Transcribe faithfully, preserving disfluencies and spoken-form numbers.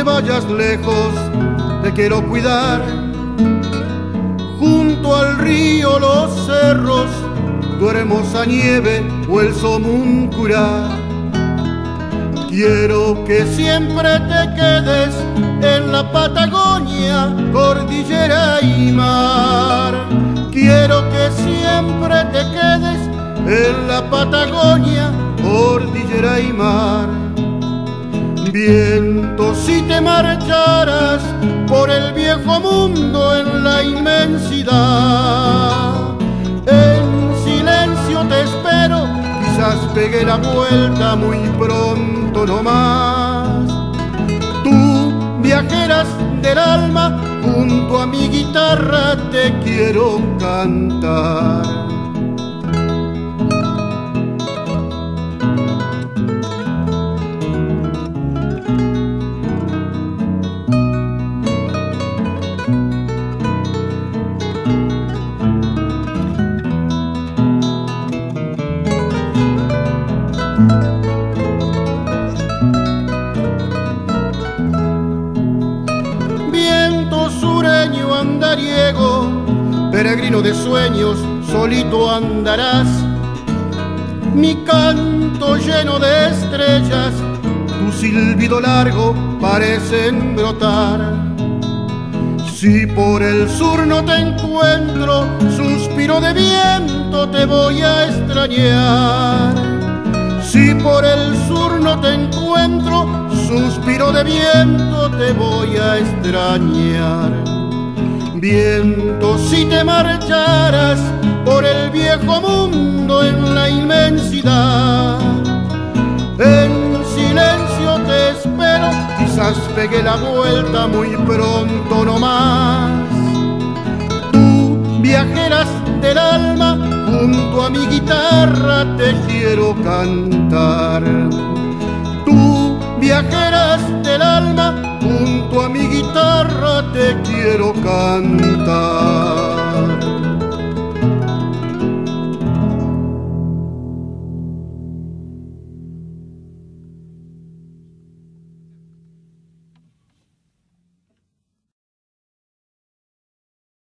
te vayas lejos, te quiero cuidar. Junto al río, los cerros, tu hermosa nieve o el somuncurá. Quiero que siempre te quedes en la Patagonia, cordillera y mar. Quiero que siempre te quedes en la Patagonia, cordillera y mar. Viento, si te marcharas por el viejo mundo en la inmensidad, en silencio te espero, quizás pegue la vuelta muy pronto no más. Tú, viajeras del alma, junto a mi guitarra te quiero cantar. Andariego, peregrino de sueños, solito andarás. Mi canto lleno de estrellas, tu silbido largo parecen brotar. Si por el sur no te encuentro, suspiro de viento te voy a extrañar. Si por el sur no te encuentro, suspiro de viento te voy a extrañar. Viento, si te marcharas por el viejo mundo en la inmensidad, en silencio te espero, quizás pegue la vuelta muy pronto no más. Tú, viajeras del alma, junto a mi guitarra te quiero cantar. Tú, viajeras del alma, junto a mi guitarra te quiero cantar.